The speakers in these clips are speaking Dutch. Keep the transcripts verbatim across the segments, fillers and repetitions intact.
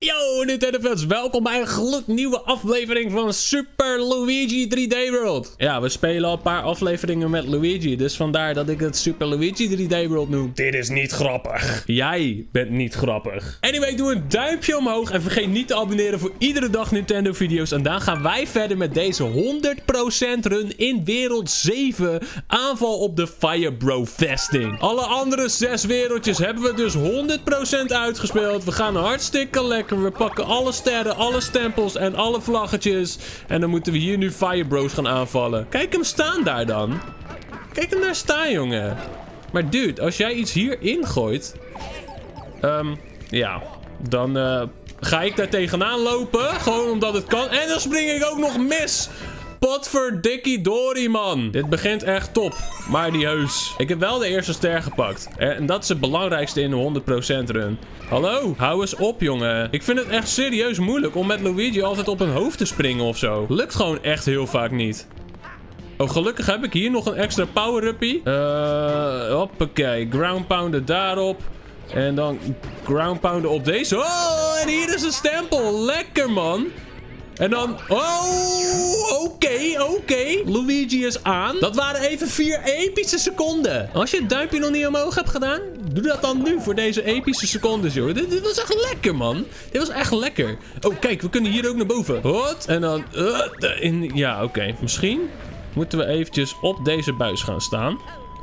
Yo Nintendo-fans, welkom bij een gloednieuwe aflevering van Super Luigi drie D World. Ja, we spelen al een paar afleveringen met Luigi, dus vandaar dat ik het Super Luigi drie D World noem. Dit is niet grappig. Jij bent niet grappig. Anyway, doe een duimpje omhoog en vergeet niet te abonneren voor iedere dag Nintendo video's. En dan gaan wij verder met deze honderd procent run in wereld zeven, aanval op de Fire Bro vesting. Alle andere zes wereldjes hebben we dus honderd procent uitgespeeld. We gaan hartstikke lekker. We pakken alle sterren, alle stempels en alle vlaggetjes. En dan moeten we hier nu Fire Bros gaan aanvallen. Kijk hem staan daar dan. Kijk hem daar staan, jongen. Maar dude, als jij iets hier ingooit... Um, ja, dan uh, ga ik daar tegenaan lopen. Gewoon omdat het kan. En dan spring ik ook nog mis. Potverdikkie Dory, man. Dit begint echt top. Maar die heus. Ik heb wel de eerste ster gepakt. En dat is het belangrijkste in de honderd procent run. Hallo? Hou eens op, jongen. Ik vind het echt serieus moeilijk om met Luigi altijd op een hoofd te springen of zo. Lukt gewoon echt heel vaak niet. Oh, gelukkig heb ik hier nog een extra power-uppie. Uh, hoppakee. Ground pounder daarop. En dan ground pounder op deze. Oh, en hier is een stempel. Lekker, man. En dan... Oh, oké, okay, oké. Okay. Luigi is aan. Dat waren even vier epische seconden. Als je het duimpje nog niet omhoog hebt gedaan, doe dat dan nu voor deze epische seconden, joh. Dit, dit was echt lekker, man. Dit was echt lekker. Oh, kijk, we kunnen hier ook naar boven. Wat? En dan... Uh, in, ja, oké. Okay. Misschien moeten we eventjes op deze buis gaan staan.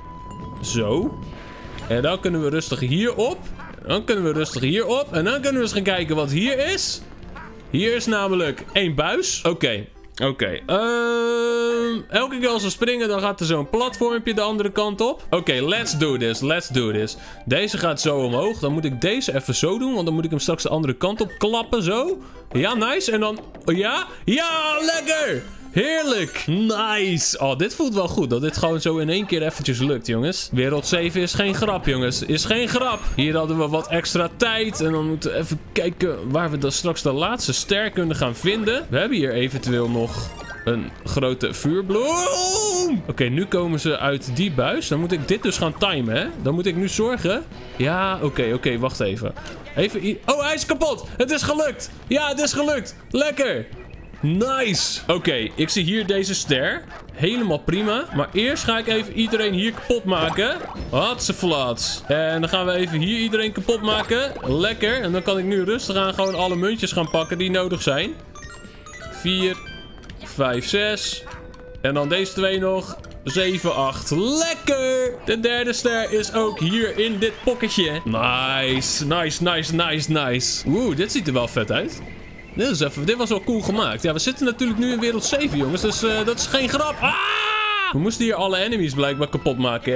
Zo. En dan kunnen we rustig hierop. Dan kunnen we rustig hierop. En dan kunnen we eens gaan kijken wat hier is. Hier is namelijk één buis. Oké, okay. oké. Okay. Um, elke keer als we springen, dan gaat er zo'n platformpje de andere kant op. Oké, okay, let's do this. Let's do this. Deze gaat zo omhoog. Dan moet ik deze even zo doen, want dan moet ik hem straks de andere kant op klappen. Zo. Ja, nice. En dan... Ja? Ja, lekker! Heerlijk! Nice! Oh, dit voelt wel goed. Dat dit gewoon zo in één keer eventjes lukt, jongens. Wereld zeven is geen grap, jongens. Is geen grap. Hier hadden we wat extra tijd. En dan moeten we even kijken waar we dan straks de laatste ster kunnen gaan vinden. We hebben hier eventueel nog een grote vuurbloem. Oké, okay, nu komen ze uit die buis. Dan moet ik dit dus gaan timen, hè? Dan moet ik nu zorgen. Ja, oké, okay, oké. Okay, wacht even. Even... Oh, hij is kapot! Het is gelukt! Ja, het is gelukt! Lekker! Nice. Oké, okay, ik zie hier deze ster. Helemaal prima. Maar eerst ga ik even iedereen hier kapot maken. Hatseflats. En dan gaan we even hier iedereen kapot maken. Lekker. En dan kan ik nu rustig aan gewoon alle muntjes gaan pakken die nodig zijn. vier, vijf, zes. En dan deze twee nog. zeven, acht. Lekker! De derde ster is ook hier in dit pocketje. Nice. Nice, nice, nice, nice. Oeh, dit ziet er wel vet uit. Dit, is even, dit was wel cool gemaakt. Ja, we zitten natuurlijk nu in wereld zeven, jongens. Dus uh, dat is geen grap. Ah! We moesten hier alle enemies blijkbaar kapot maken.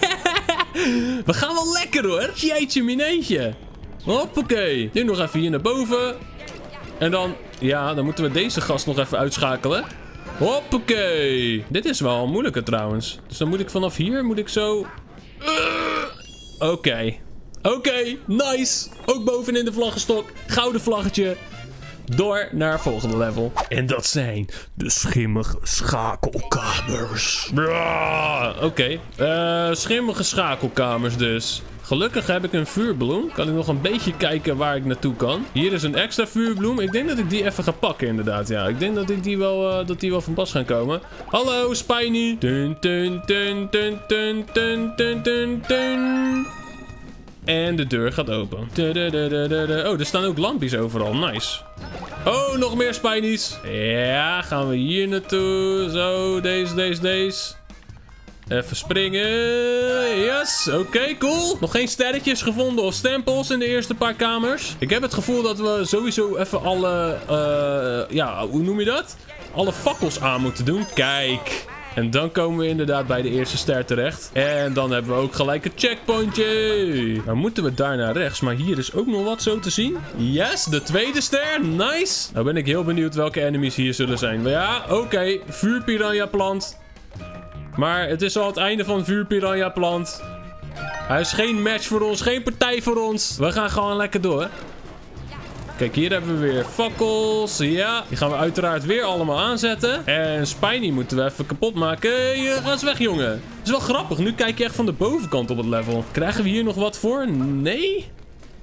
We gaan wel lekker, hoor. Jeetje mineetje. Hoppakee. Nu nog even hier naar boven. En dan... Ja, dan moeten we deze gast nog even uitschakelen. Hoppakee. Dit is wel moeilijker trouwens. Dus dan moet ik vanaf hier... Moet ik zo... Uh, Oké. Okay. Oké. Okay. Nice. Ook bovenin de vlaggenstok. Gouden vlaggetje. Door naar het volgende level. En dat zijn de schimmige schakelkamers. Ja, oké. Okay. Uh, schimmige schakelkamers dus. Gelukkig heb ik een vuurbloem. Kan ik nog een beetje kijken waar ik naartoe kan. Hier is een extra vuurbloem. Ik denk dat ik die even ga pakken inderdaad. Ja, ik denk dat ik die wel, uh, dat die wel van pas gaan komen. Hallo, Spiny. Dun, dun, dun, dun, dun, dun, dun, dun, dun. En de deur gaat open. Oh, er staan ook lampjes overal. Nice. Oh, nog meer Spinies. Ja, gaan we hier naartoe. Zo, deze, deze, deze. Even springen. Yes, oké, okay, cool. Nog geen sterretjes gevonden of stempels in de eerste paar kamers. Ik heb het gevoel dat we sowieso even alle... Uh, ja, hoe noem je dat? Alle fakkels aan moeten doen. Kijk. En dan komen we inderdaad bij de eerste ster terecht. En dan hebben we ook gelijk een checkpointje. Dan moeten we daar naar rechts. Maar hier is ook nog wat zo te zien. Yes, de tweede ster. Nice. Nou ben ik heel benieuwd welke enemies hier zullen zijn. Maar ja, oké. Okay. Vuurpiranha plant. Maar het is al het einde van vuurpiranha plant. Hij is geen match voor ons. Geen partij voor ons. We gaan gewoon lekker door. Kijk, hier hebben we weer fakkels. Ja, die gaan we uiteraard weer allemaal aanzetten. En Spiny moeten we even kapot maken. Je, ga eens weg, jongen. Het is wel grappig. Nu kijk je echt van de bovenkant op het level. Krijgen we hier nog wat voor? Nee?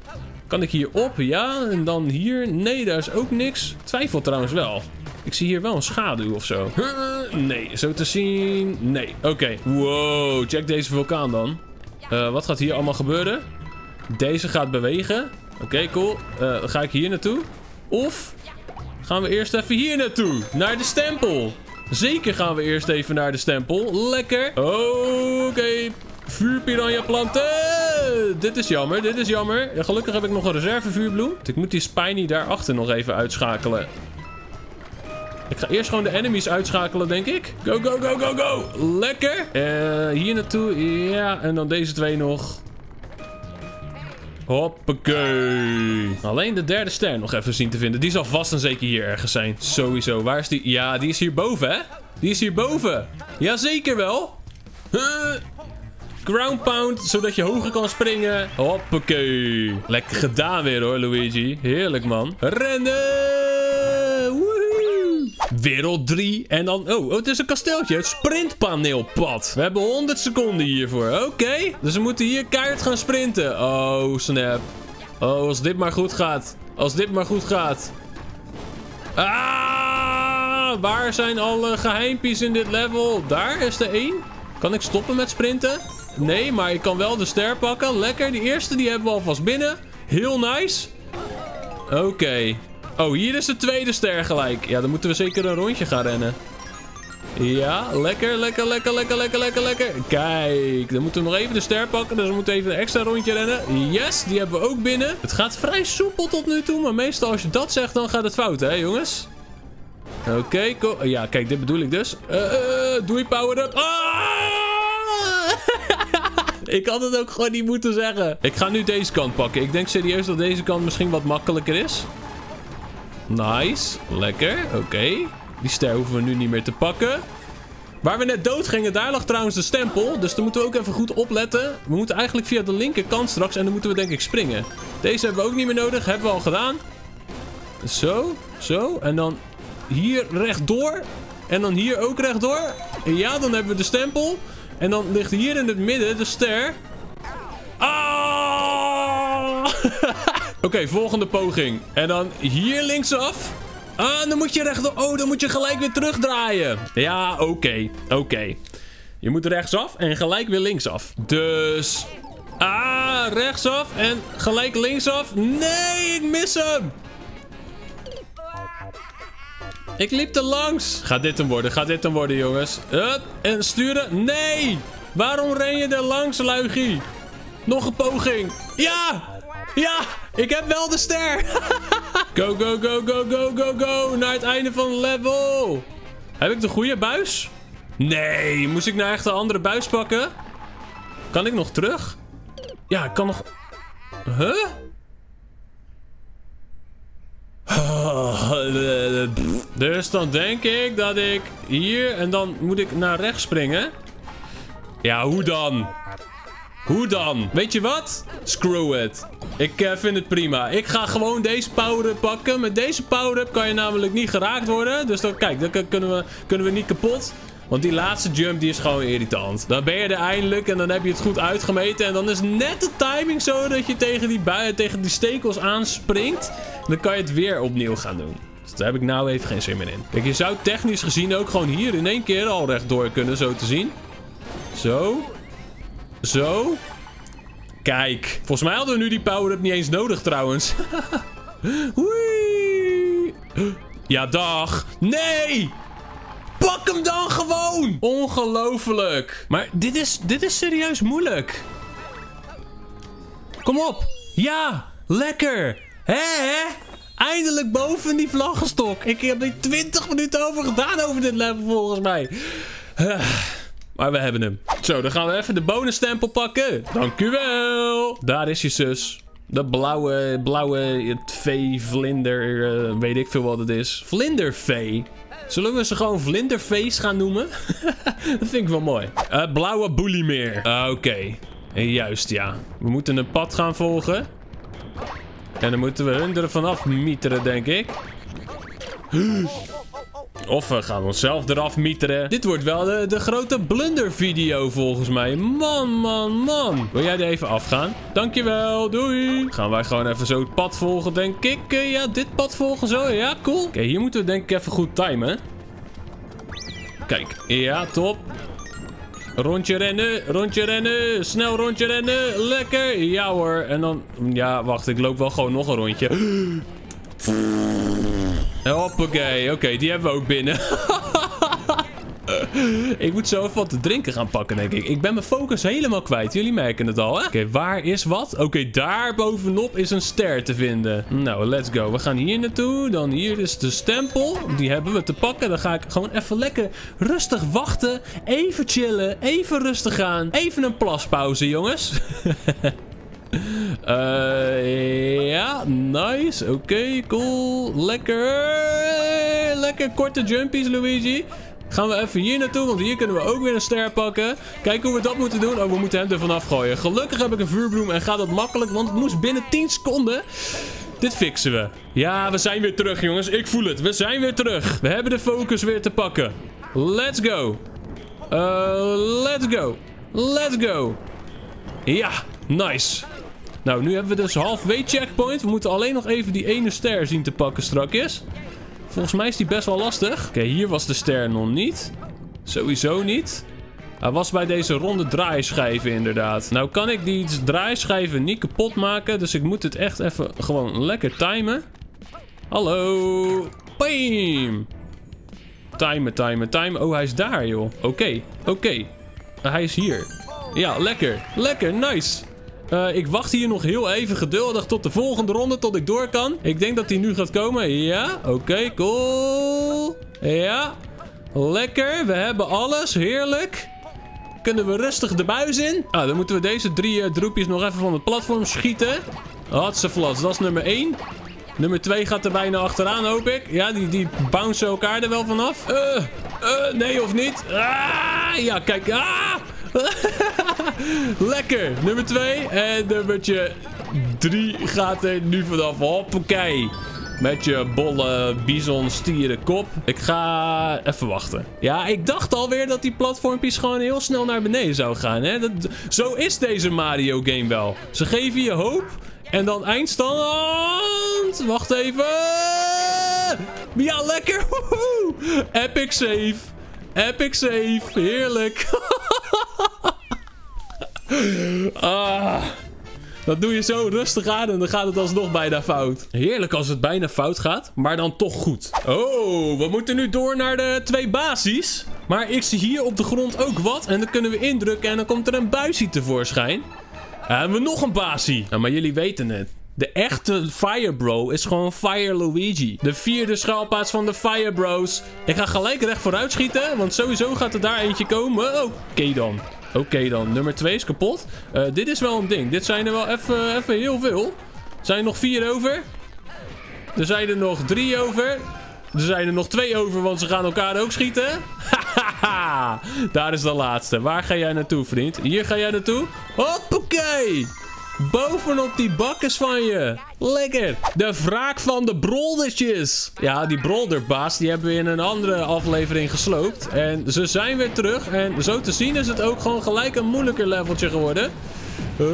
Kan ik hier op? Ja. En dan hier? Nee, daar is ook niks. Twijfel trouwens wel. Ik zie hier wel een schaduw of zo. Huh? Nee, zo te zien. Nee, oké. Okay. Wow, check deze vulkaan dan. Uh, wat gaat hier allemaal gebeuren? Deze gaat bewegen. Oké, okay, cool. Uh, dan ga ik hier naartoe. Of gaan we eerst even hier naartoe. Naar de stempel. Zeker gaan we eerst even naar de stempel. Lekker. Oké. Okay. Vuurpiranha planten. Dit is jammer, dit is jammer. Ja, gelukkig heb ik nog een reserve vuurbloem. Ik moet die Spiny daarachter nog even uitschakelen. Ik ga eerst gewoon de enemies uitschakelen, denk ik. Go, go, go, go, go. Lekker. Uh, hier naartoe. Ja, en dan deze twee nog. Hoppakee. Alleen de derde ster nog even zien te vinden. Die zal vast en zeker hier ergens zijn. Sowieso. Waar is die? Ja, die is hierboven, hè? Die is hierboven. Jazeker wel. Huh. Ground pound, zodat je hoger kan springen. Hoppakee. Lekker gedaan weer hoor, Luigi. Heerlijk, man. Rennen. Woehoe. Wereld drie. En dan... Oh, oh, het is een kasteeltje. Het sprintpaneelpad. We hebben honderd seconden hiervoor. Oké. Okay. Dus we moeten hier keihard gaan sprinten. Oh, snap. Oh, als dit maar goed gaat. Als dit maar goed gaat. Ah! Waar zijn alle geheimpjes in dit level? Daar is er één. Kan ik stoppen met sprinten? Nee, maar ik kan wel de ster pakken. Lekker, die eerste die hebben we alvast binnen. Heel nice. Oké. Okay. Oh, hier is de tweede ster gelijk. Ja, dan moeten we zeker een rondje gaan rennen. Ja, lekker, lekker, lekker, lekker, lekker, lekker, lekker. Kijk, dan moeten we nog even de ster pakken. Dus we moeten even een extra rondje rennen. Yes, die hebben we ook binnen. Het gaat vrij soepel tot nu toe. Maar meestal als je dat zegt, dan gaat het fout, hè jongens? Oké, okay, cool. Ja, kijk, dit bedoel ik dus. Uh, uh, doei, power up. Ah! Ik had het ook gewoon niet moeten zeggen. Ik ga nu deze kant pakken. Ik denk serieus dat deze kant misschien wat makkelijker is. Nice. Lekker. Oké. Okay. Die ster hoeven we nu niet meer te pakken. Waar we net dood gingen, daar lag trouwens de stempel. Dus daar moeten we ook even goed opletten. We moeten eigenlijk via de linkerkant straks. En dan moeten we denk ik springen. Deze hebben we ook niet meer nodig. Hebben we al gedaan. Zo. Zo. En dan hier rechtdoor. En dan hier ook rechtdoor. En ja, dan hebben we de stempel. En dan ligt hier in het midden de ster. Ah! Oké, okay, volgende poging. En dan hier linksaf. Ah, dan moet je rechtdoor. Oh, dan moet je gelijk weer terugdraaien. Ja, oké. Okay. Oké. Okay. Je moet rechtsaf en gelijk weer linksaf. Dus... Ah, rechtsaf en gelijk linksaf. Nee, ik mis hem. Ik liep er langs. Gaat dit hem worden? Gaat dit hem worden, jongens? Up, en sturen. Nee! Waarom ren je er langs, Luigi? Nog een poging. Ja! Ja! Ik heb wel de ster. Go, go, go, go, go, go, go. Naar het einde van het level. Heb ik de goede buis? Nee. Moest ik nou echt een andere buis pakken? Kan ik nog terug? Ja, ik kan nog... Huh? Dus dan denk ik dat ik hier en dan moet ik naar rechts springen. Ja, hoe dan? Hoe dan? Weet je wat? Screw it. Ik uh, vind het prima. Ik ga gewoon deze power-up pakken. Met deze power-up kan je namelijk niet geraakt worden. Dus dan, kijk, dan kunnen we, kunnen we niet kapot. Want die laatste jump die is gewoon irritant. Dan ben je er eindelijk en dan heb je het goed uitgemeten. En dan is net de timing zo dat je tegen die, buien, tegen die stekels aanspringt. Dan kan je het weer opnieuw gaan doen. Dus daar heb ik nou even geen zin meer in. Kijk, je zou technisch gezien ook gewoon hier in één keer al rechtdoor kunnen, zo te zien. Zo. Zo. Kijk. Volgens mij hadden we nu die power-up niet eens nodig trouwens. Wee. Ja, dag. Nee! Pak hem dan gewoon! Ongelooflijk. Maar dit is, dit is serieus moeilijk. Kom op. Ja, lekker. Hè, hè? Eindelijk boven die vlaggenstok. Ik heb er twintig minuten over gedaan over dit level volgens mij. Maar we hebben hem. Zo, dan gaan we even de bonusstempel pakken. Dank u wel. Daar is je zus. De blauwe, blauwe vee, vlinder, uh, weet ik veel wat het is. Vlindervee. Zullen we ze gewoon vlindervees gaan noemen? Dat vind ik wel mooi. Uh, blauwe boeliemeer. Uh, Oké. Okay. Juist, ja. We moeten een pad gaan volgen. En dan moeten we hun er vanaf mieteren, denk ik. Of we gaan onszelf eraf mieteren. Dit wordt wel de, de grote blunder video volgens mij. Man, man, man. Wil jij er even afgaan? Dankjewel, doei. Gaan wij gewoon even zo het pad volgen, denk ik. Uh, ja, dit pad volgen zo. Ja, cool. Oké, okay, hier moeten we denk ik even goed timen. Kijk, ja, top. Rondje rennen, rondje rennen, snel rondje rennen, lekker. Ja hoor, en dan, ja, wacht, ik loop wel gewoon nog een rondje. Hoppakee, oké, okay, die hebben we ook binnen. Ik moet zo even wat te drinken gaan pakken, denk ik. Ik ben mijn focus helemaal kwijt. Jullie merken het al, hè? Oké, okay, waar is wat? Oké, okay, daar bovenop is een ster te vinden. Nou, let's go. We gaan hier naartoe. Dan hier is de stempel. Die hebben we te pakken. Dan ga ik gewoon even lekker rustig wachten. Even chillen. Even rustig gaan. Even een plaspauze, jongens. Uh, ja, nice. Oké, okay, cool. Lekker. Lekker korte jumpies, Luigi. Gaan we even hier naartoe, want hier kunnen we ook weer een ster pakken. Kijk hoe we dat moeten doen. Oh, we moeten hem er vanaf gooien. Gelukkig heb ik een vuurbloem en gaat dat makkelijk, want het moest binnen tien seconden. Dit fixen we. Ja, we zijn weer terug, jongens. Ik voel het. We zijn weer terug. We hebben de focus weer te pakken. Let's go. Uh, let's go. Let's go. Ja, nice. Nou, nu hebben we dus halfway checkpoint. We moeten alleen nog even die ene ster zien te pakken strakjes. Volgens mij is die best wel lastig. Oké, okay, hier was de ster nog niet. Sowieso niet. Hij was bij deze ronde draaischijven inderdaad. Nou kan ik die draaischijven niet kapot maken. Dus ik moet het echt even gewoon lekker timen. Hallo. Bam. Timen, timen, timen. Oh, hij is daar, joh. Oké, okay, oké. Okay. Hij is hier. Ja, lekker. Lekker, nice. Uh, ik wacht hier nog heel even geduldig tot de volgende ronde, tot ik door kan. Ik denk dat hij nu gaat komen. Ja, oké, okay, cool. Ja, lekker. We hebben alles. Heerlijk. Kunnen we rustig de buis in? Ah, dan moeten we deze drie uh, droepjes nog even van het platform schieten. Hatseflats, dat is nummer één. Nummer twee gaat er bijna achteraan, hoop ik. Ja, die, die bouncen elkaar er wel vanaf. Uh, uh, nee of niet? Ah, ja, kijk. Ah! Lekker. Nummer twee. En nummertje drie gaat er nu vanaf. Hoppakee. Met je bolle bison stieren kop. Ik ga even wachten. Ja, ik dacht alweer dat die platformpjes gewoon heel snel naar beneden zou gaan. Hè? Dat, zo is deze Mario game wel. Ze geven je hoop. En dan eindstand. Wacht even. Ja, lekker. Woehoe. Epic save. Epic save. Heerlijk. Ah, dat doe je zo rustig aan en dan gaat het alsnog bijna fout. Heerlijk als het bijna fout gaat, maar dan toch goed. Oh, we moeten nu door naar de twee basis. Maar ik zie hier op de grond ook wat en dan kunnen we indrukken en dan komt er een buisje tevoorschijn. En hebben we nog een basie. Nou, maar jullie weten het. De echte Fire Bro is gewoon Fire Luigi. De vierde schuilplaats van de Fire Bros. Ik ga gelijk recht vooruit schieten, want sowieso gaat er daar eentje komen. Oké okay dan. Oké okay dan. Nummer twee is kapot. Uh, dit is wel een ding. Dit zijn er wel even, even heel veel. Er zijn er nog vier over. Er zijn er nog drie over. Er zijn er nog twee over, want ze gaan elkaar ook schieten. Hahaha. Daar is de laatste. Waar ga jij naartoe, vriend? Hier ga jij naartoe. Hoppakee. Bovenop die bakkes van je. Lekker. De wraak van de broldertjes. Ja, die brolderbaas die hebben we in een andere aflevering gesloopt. En ze zijn weer terug. En zo te zien is het ook gewoon gelijk een moeilijker leveltje geworden. Uh...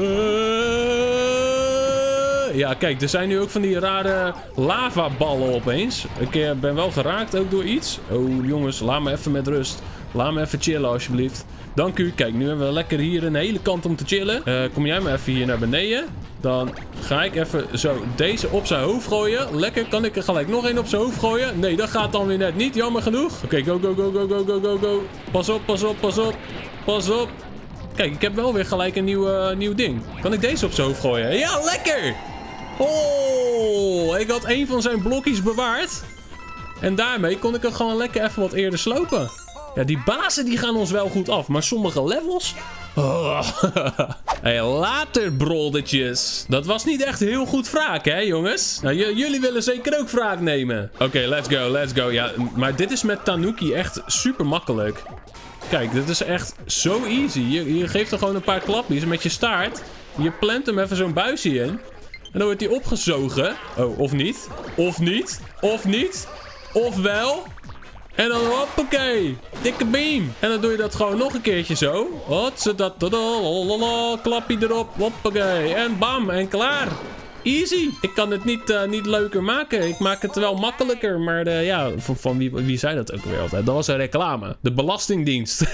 Ja, kijk, er zijn nu ook van die rare lavaballen opeens. Ik ben wel geraakt ook door iets. Oh, jongens, laat me even met rust. Laat me even chillen, alsjeblieft. Dank u. Kijk, nu hebben we lekker hier een hele kant om te chillen. Uh, kom jij maar even hier naar beneden. Dan ga ik even zo deze op zijn hoofd gooien. Lekker. Kan ik er gelijk nog één op zijn hoofd gooien? Nee, dat gaat dan weer net niet. Jammer genoeg. Oké, okay, go, go, go, go, go, go, go, go. Pas op, pas op, pas op. Pas op. Kijk, ik heb wel weer gelijk een nieuw, uh, nieuw ding. Kan ik deze op zijn hoofd gooien? Ja, lekker! Oh, ik had een van zijn blokjes bewaard. En daarmee kon ik hem gewoon lekker even wat eerder slopen. Ja, die bazen die gaan ons wel goed af. Maar sommige levels... Oh. Hey, later, broldertjes. Dat was niet echt heel goed wraak, hè, jongens? Nou, jullie willen zeker ook wraak nemen. Oké, okay, let's go, let's go. Ja, maar dit is met Tanuki echt super makkelijk. Kijk, dit is echt zo easy. Je, je geeft er gewoon een paar klapjes met je staart. Je plant hem even zo'n buisje in. En dan wordt hij opgezogen. Oh, of niet. Of niet. Of niet. Of wel. En dan hoppakee. Dikke beam. En dan doe je dat gewoon nog een keertje zo. Wat ze dat. Klapje erop. Hoppakee. En bam. En klaar. Easy. Ik kan het niet, uh, niet leuker maken. Ik maak het wel makkelijker. Maar uh, ja, van, van wie, wie zei dat ook weer altijd? Dat was een reclame. De Belastingdienst.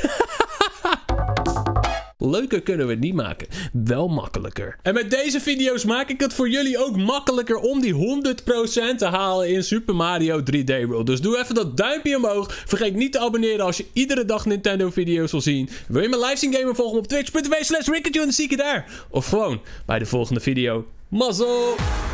Leuker kunnen we het niet maken. Wel makkelijker. En met deze video's maak ik het voor jullie ook makkelijker om die honderd procent te halen in Super Mario drie D World. Dus doe even dat duimpje omhoog. Vergeet niet te abonneren als je iedere dag Nintendo video's wil zien. Wil je mijn livestream gamer volgen op twitch punt t v slash ricketju en dan zie ik je daar. Of gewoon bij de volgende video. Mazzel!